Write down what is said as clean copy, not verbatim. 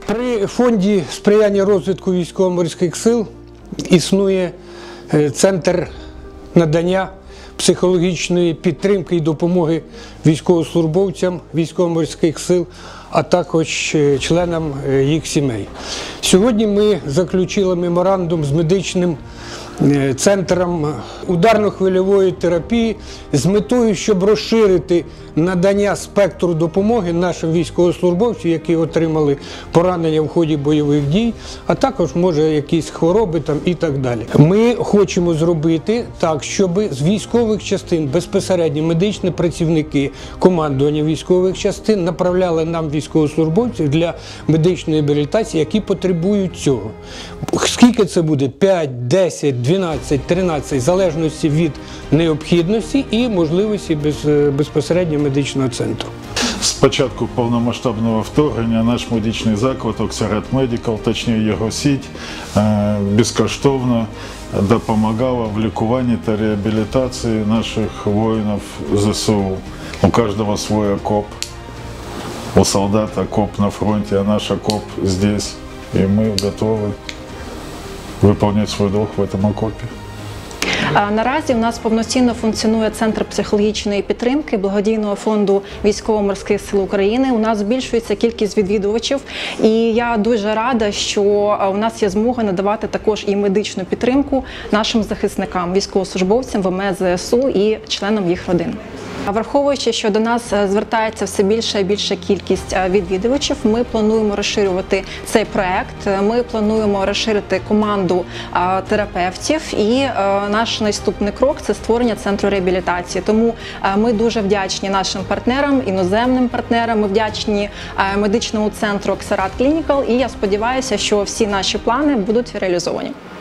При фонді сприяння розвитку військово-морських сил існує центр надання психологічної підтримки і допомоги військовослужбовцям військово-морських сил, а також членам їх сімей. Сьогодні ми заключили меморандум з медичним центром ударно-хвильової терапії з метою, щоб розширити надання спектру допомоги нашим військовослужбовцям, які отримали поранення в ході бойових дій, а також, може, якісь хвороби там і так далі. Ми хочемо зробити так, щоб з військових частин безпосередньо медичні працівники командування військових частин направляли нам військовослужбовців для медичної реабілітації, які потребують цього. Скільки це буде? 5, 10, 12, 13, в залежності від необхідності і можливості безпосередньо медичного центру. З початку повномасштабного вторгнення наш медичний заклад «Оксарат Медикал», точніше його сіть, безкоштовно допомагала в лікуванні та реабілітації наших воїнів ЗСУ. У кожного свій окоп, у солдата окоп на фронті, а наш окоп здесь. І ми готові виконувати свій долг в цьому окопі. Наразі у нас повноцінно функціонує Центр психологічної підтримки благодійного фонду Військово-морських сил України. У нас збільшується кількість відвідувачів, і я дуже рада, що у нас є змога надавати також і медичну підтримку нашим захисникам, військовослужбовцям ВМС ЗСУ і членам їх родин. Враховуючи, що до нас звертається все більша і більша кількість відвідувачів, ми плануємо розширювати цей проект, ми плануємо розширити команду терапевтів, і наш наступний крок – це створення центру реабілітації. Тому ми дуже вдячні нашим партнерам, іноземним партнерам, ми вдячні медичному центру «Оксарат Клінікал», і я сподіваюся, що всі наші плани будуть реалізовані.